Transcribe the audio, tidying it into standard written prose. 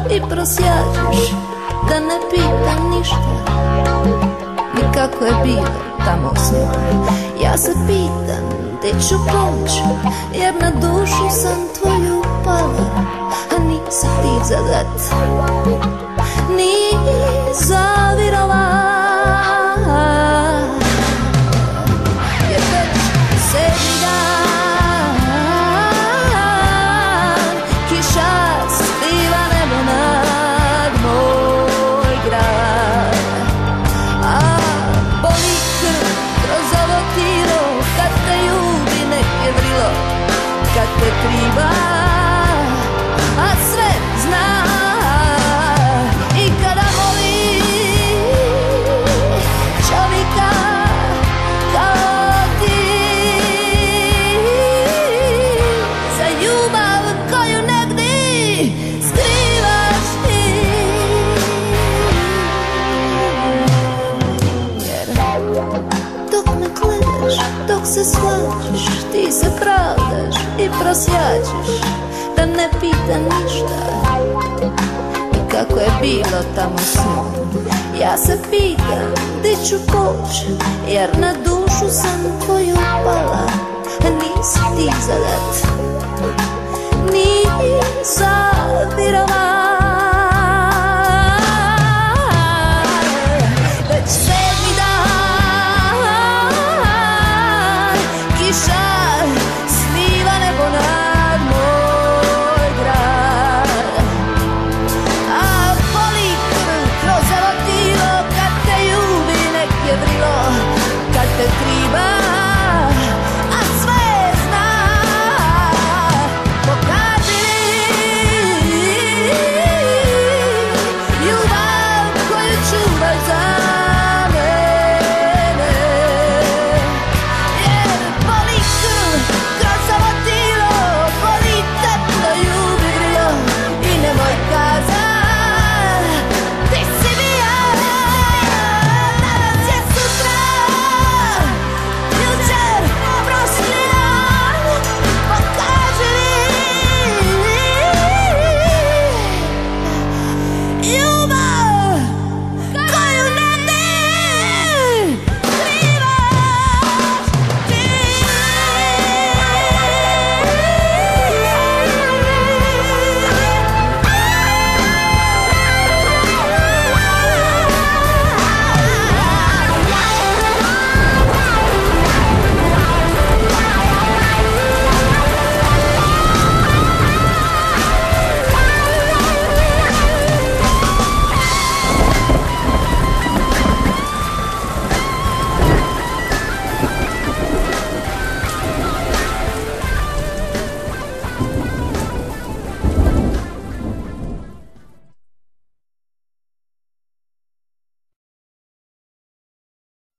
i prosjačiš, da ne pitam ništa, ni kako je bilo tamo s njom. Ja se pitam gdje ću poći, jer na dušu sam tvoju pala, a nisi ti za dat, ni zavirala. Jer već 7. dan kiša sliva nebo nad moj grad, a boli krv kroz ovo tilo kad te ljubi neke vrilo, kad te triba, a sve zna. I kada voli čovjeka kao ti, za ljubav koju negdje skrivaš ti. Jer dok me gledaš, dok se slažeš, ti se pravdaš i prosjačiš, da ne pitam ništa, i kako je bilo tamo s njom. Ja se pitam gdje ću poći, jer na dušu sam tvoju pala, a nisi ti za dat, ni zavirala.